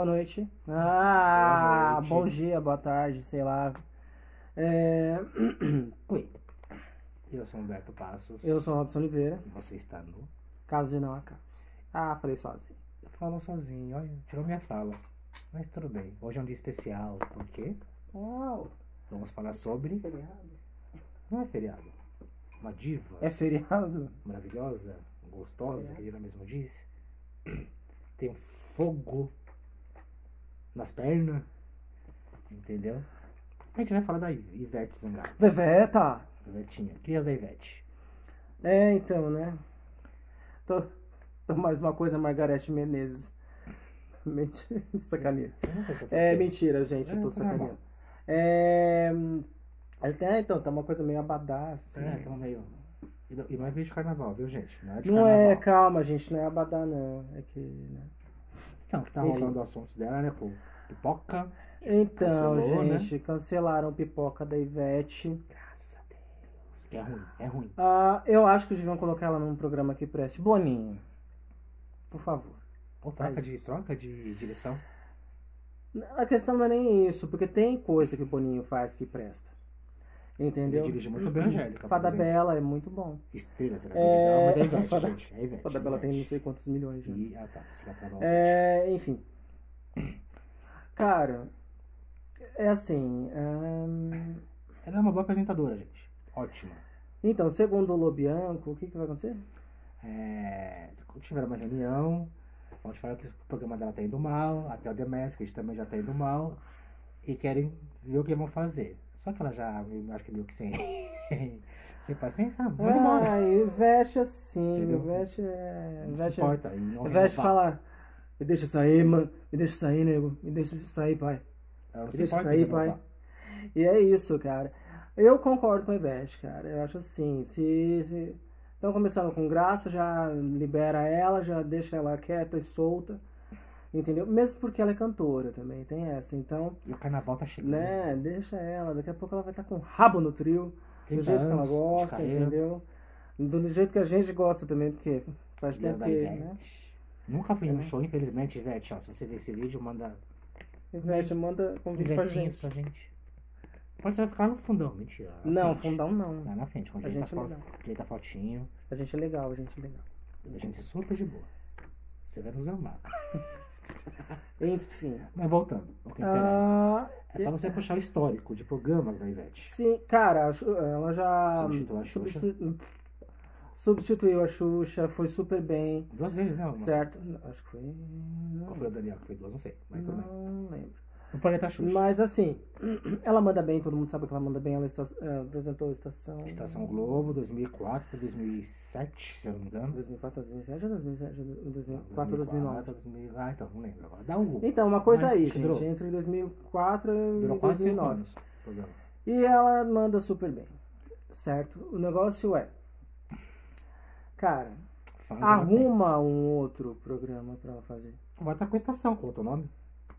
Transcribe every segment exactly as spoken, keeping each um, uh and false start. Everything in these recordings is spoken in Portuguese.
boa noite. Ah, Boa noite. bom dia, boa tarde, sei lá. É, Oi, eu sou Humberto Passos. Eu sou o Robson Oliveira, E você está no... caso e não acaso. Ah, falei sozinho. Falou sozinho, olha, tirou minha fala. Mas tudo bem, hoje é um dia especial, porque Uau, vamos falar sobre... feriado. Não é feriado, uma diva É feriado? maravilhosa, gostosa, que ela mesmo disse. Tem um fogo nas pernas, entendeu? A gente vai falar da Ivete Sangalo, Veveta! Ivetinha, crias da Ivete. É, então, né? Tô, tô mais uma coisa, Margarete Menezes. Mentira, sacaneia. Eu não sei se eu tô É aqui. mentira, gente, eu É, tô tá normal. sacaneando. É... Até então, tá uma coisa meio abadá, assim. É, então meio... E não- e não é vídeo de carnaval, viu, gente? Não é de Não carnaval. é, calma, gente, não é abadá, não. É que, né? Então, que tá Enfim. rolando assuntos dela, né? Com pipoca. Então, Cancelou, né? gente, cancelaram pipoca da Ivete. Graças a Deus. Que é ruim, é ruim. Ah, eu acho que deviam colocar ela num programa que preste. Boninho, por favor. Ou troca Faz de, isso. troca de direção. A questão não é nem isso, porque tem coisa que o Boninho faz que presta. Entendeu? Ele dirige muito bem a Angélica, por Fada exemplo. Bela é muito bom. Estrela, será? É, Não, mas é Ivete, Fada- gente. É Ivete. Fada é Bela tem não Ivete. sei quantos milhões de anos. E, ah, tá. Você vai falar É, enfim. Cara, é assim. hum, Ela é uma boa apresentadora, gente. Ótima. Então, segundo o Lobianco, o que, que vai acontecer? É, tiveram uma reunião onde falaram que o programa dela tá indo mal, até o The Masked também já tá indo mal, e querem ver o que vão fazer. Só que ela já, eu acho que viu que sem, sem paciência, ah, manda embora. Ah, Ivete assim, Entendeu? Ivete é. Não se Ivete, importa. E não Ivete renovar. fala, me deixa sair, mano, me deixa sair, nego, me deixa sair, pai. Ela não Me se deixa importa sair, de pai. renovar. E é isso, cara. Eu concordo com a Ivete, cara. Eu acho assim, se, se estão começando com graça, já libera ela, já deixa ela quieta e solta, entendeu? Mesmo porque ela é cantora também, tem essa. Então, E o carnaval tá chegando. né, deixa ela. Daqui a pouco ela vai estar com o rabo no trio, do trinta jeito que ela anos de gosta, carreira. entendeu? Do jeito que a gente gosta também, porque faz Dias tempo da que, Ivete. né? Nunca fui É, num né? show, infelizmente, Ivete. Ó, se você ver esse vídeo, manda Ivete, manda convite pra conversinhas gente. pra gente. Pode ser ficar no fundão, mentira. na Não, frente. fundão não. Lá na frente, com A ajeita, gente é fo legal. ajeita fotinho. A gente é legal, a gente é legal. A gente super de boa. Você vai nos amar. Enfim. Mas voltando, o que interessa. Ah, É só você puxar o histórico de programas da Ivete. sim, cara, a Xu- ela já Substituiu a Xuxa. substitu- substituiu a Xuxa, foi super bem, Duas vezes, né? Uma certo? Acho que foi. Ou foi o Daniel que foi duas, não sei. Mas tudo bem. Não lembro. O Planeta Xuxa. Mas assim, ela manda bem, todo mundo sabe que ela manda bem. Ela está- eh, apresentou a estação. Estação Globo, dois mil e quatro, dois mil e sete, se eu não me engano. dois mil e quatro, dois mil e sete ou dois mil e sete, dois mil e quatro, dois mil e nove? dois mil... Ah, então, não lembro agora. Dá um Google. Então, uma coisa Mas aí, acho que gente, durou- entre dois mil e quatro Durou e quase cinco dois mil e nove. anos o programa. E ela manda super bem, certo? O negócio é, cara, Fãs ela tem. arruma um outro programa pra ela fazer. Vai estar com a estação, qual é o teu nome?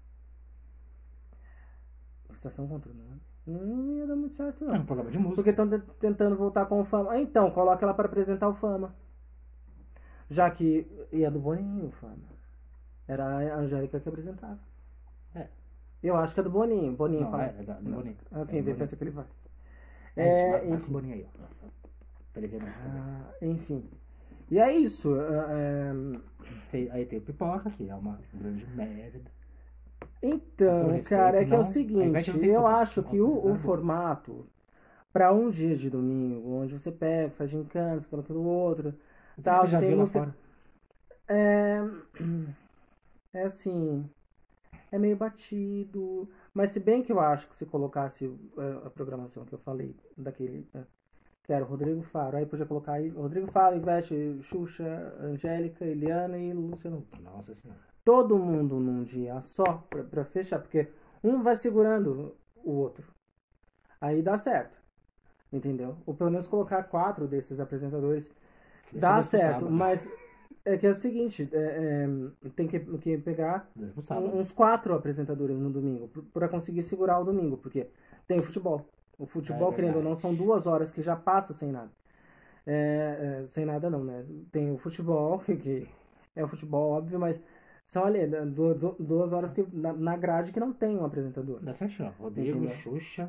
Estação Controle, né? Não ia dar muito certo, É um não. programa de música. Porque estão tentando voltar com o Fama. Ah, então, coloca ela para apresentar o Fama. Já que ia do Boninho o Fama. Era a Angélica que apresentava. É. Eu acho que é do Boninho. Boninho Não, fala. é, é da- do Nossa. Boninho. Ah, É quem do vê Boninho. pensa que ele vai. É, É, vai, vai enfim. com o Boninho aí, ó. Pra ele ver mais também. Ah, enfim. E é isso. ah, é, Tem- Aí tem o Pipoca, que é uma grande merda. Com Então, todo respeito, cara, é que é não- o a Ivete seguinte, não tem eu futuro. acho que Não o, precisa o do- formato para um dia de domingo, onde você pega, faz gincana, coloca no outro, Então tal, você já tem viu lá música. fora? É, é assim, é meio batido, mas se bem que eu acho que se colocasse eh, a programação que eu falei, daquele, eh, que era o Rodrigo Faro, aí podia colocar aí Rodrigo Faro, Ivete, Xuxa, Angélica, Eliana e Luciano Huck. Nossa senhora. Todo mundo num dia só pra, pra fechar, porque um vai segurando o outro. Aí dá certo. Entendeu? Ou pelo menos colocar quatro desses apresentadores Deixa dá dois pro certo. sábado. Mas é que é o seguinte, é, é, tem que, que pegar Dois pro sábado. um- uns quatro apresentadores no domingo para conseguir segurar o domingo, porque tem o futebol. O futebol, É querendo ou não, verdade. são duas horas que já passa sem nada. É, é, sem nada não, né? Tem o futebol, que, que é o futebol, óbvio, mas São ali, né, du- du- duas horas que, na, na grade que não tem um apresentador. Dá certinho, ó. Rodrigo, Entendeu? Xuxa,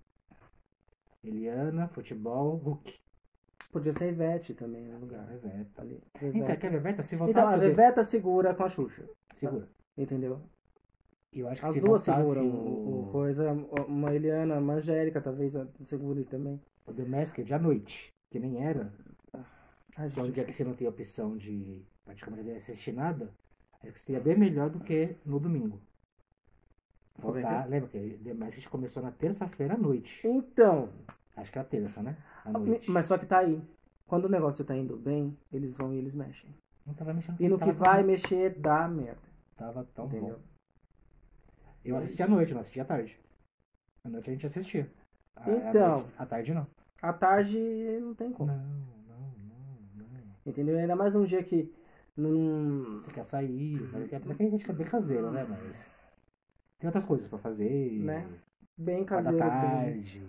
Eliana, futebol, Hulk. Podia ser a Ivete também no A lugar. Veveta. Ali. Então, Veveta. que a Veveta, se Então, voltasse... a o de- Veveta segura com a Xuxa. Segura. Entendeu? E eu acho que As se duas voltasse seguram o, o o, coisa. Uma Eliana, uma Angélica talvez a segure também. o The Masked à noite, que nem era, Ai, que é um gente, dia que você não tem opção de praticamente assistir nada, acho que seria bem melhor do que no domingo. Como é que Voltar, lembra que The Masked começou na terça-feira à noite. Então, Acho que era terça, né? À noite. mas só que tá aí. Quando o negócio tá indo bem, eles vão e eles mexem. Não tava mexendo. E no tava que vai tão- mexer, dá merda. Tava tão Entendeu? bom. Eu assistia à noite, não assistia à tarde. À noite a gente assistia. À- Então. À, noite- à tarde não. À tarde não tem Não, como. não, não, não. Entendeu? Ainda mais um dia que. Não. Você quer sair, mas apesar que a gente é bem caseiro, né? Mas tem outras coisas pra fazer. Né? Bem Quatro caseiro. da Bem... tarde.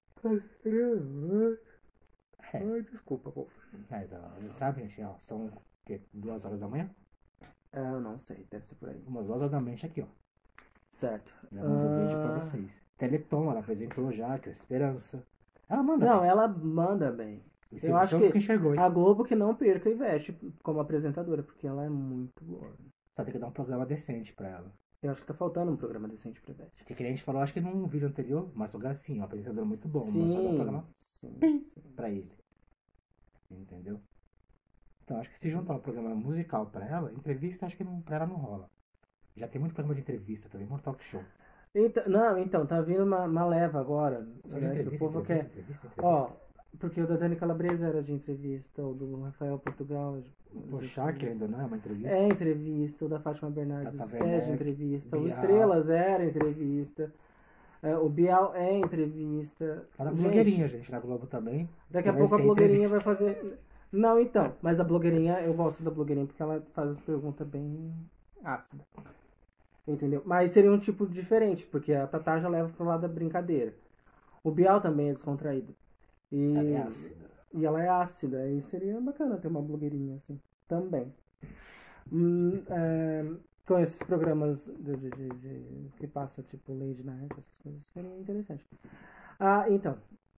É. Ai, desculpa, pô. É, então, você sabe, gente, ó, são o quê? Duas horas da manhã? Ah, eu não sei, deve ser por aí. Umas duas horas da manhã aqui, ó. Certo. Já mandou Ah, beijo pra vocês. Teleton, ela apresentou já, que é Esperança. Ela manda. Não, bem. ela manda bem. E eu Silvio acho Santos que- que enxergou, hein? A Globo que não perca a Ivete como apresentadora, porque ela é muito boa. Só tem que dar um programa decente pra ela. Eu acho que tá faltando um programa decente pra Ivete. Que, que a gente falou, acho que num vídeo anterior, Márcio Garcia, um apresentador muito bom, mas só dá um Sim, programa sim, Sim. sim. pra ele. Entendeu? Então acho que se juntar um programa musical pra ela, entrevista acho que não, pra ela não rola. Já tem muito programa de entrevista também, muito talk show. Então, não, então, tá vindo uma, uma leva agora. Só de Né, que o entrevista, povo entrevista, quer. entrevista, entrevista. Ó, porque o da Dani Calabresa era de entrevista, o do Rafael Portugal. de- O de Shark entrevista. ainda não é uma entrevista. É entrevista, o da Fátima Bernardes Tata é de Werneck, entrevista, o Bial. Estrelas era entrevista, é, o Bial é entrevista. Tá na Gente, blogueirinha, gente, na Globo também. daqui a Vai pouco a ser blogueirinha entrevista. vai fazer. Não, então, mas a blogueirinha, eu gosto da blogueirinha porque ela faz as perguntas bem ácidas. Entendeu? Mas seria um tipo diferente, porque a Tatá já leva pro lado da brincadeira. O Bial também é descontraído. E, Ela é ácida. e ela é ácida. Aí seria bacana ter uma blogueirinha assim. Também. Hum, é, com esses programas de, de- de- de- que passa tipo Lady Night, essas coisas, seria interessante. Ah, então.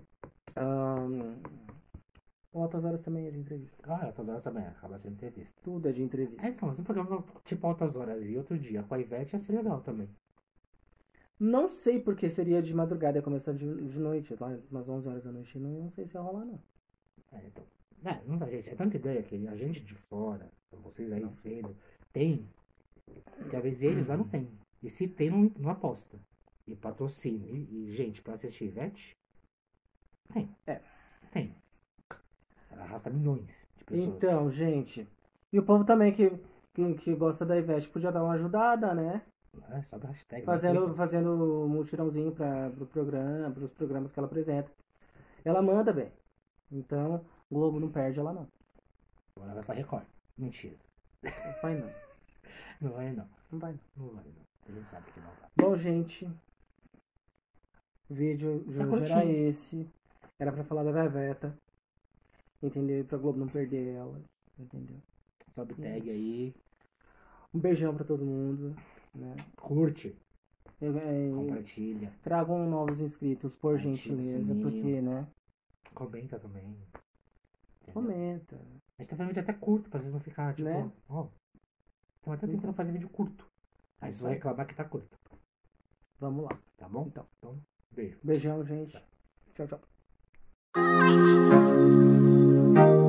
ahn, o Altas Horas também é de entrevista. Ah, Altas Horas também, acaba sendo entrevista. Tudo é de entrevista. É, então, mas um programa tipo Altas Horas e outro dia com a Ivete ia ser legal também. Não sei porque seria de madrugada, ia começar de, de noite, lá umas onze horas da noite. Não, não sei se ia rolar, não. É, então. É, não dá, gente. É tanta ideia que a gente de fora, vocês aí vendo, tem, que às vezes eles lá não tem. E se tem, não, não aposta. E patrocínio. E, e, gente, pra assistir Ivete, tem. É. Tem. Ela arrasta milhões de pessoas. Então, gente. E o povo também que, que, que gosta da Ivete podia dar uma ajudada, né? É, só da hashtag. Fazendo, fazendo um mutirãozinho para pro programa, pros programas que ela apresenta. Ela manda bem. Então, o Globo não perde ela, não. Agora vai pra Record. Mentira. Não vai, não. Não vai não. Não vai, não. Não vai não. A gente sabe que não vai. Bom, gente. O vídeo de Tá hoje era curtinho. esse. Era pra falar da Veveta. Entendeu? E pra Globo não perder ela. Entendeu? Sobe tag aí. Um beijão pra todo mundo. Né? Curte. Eu, é, Compartilha. tragam novos inscritos, por Ativa o gentileza. sininho. Porque, né? Comenta também. Entendeu? Comenta. A gente tá fazendo vídeo até curto, pra vocês não ficarem, tipo, Né? ó. Estamos até tentando fazer vídeo curto. Aí vocês vão reclamar que tá curto. Vamos lá. Tá bom? Então. Então, beijo. Beijão, gente. Tchau, tchau.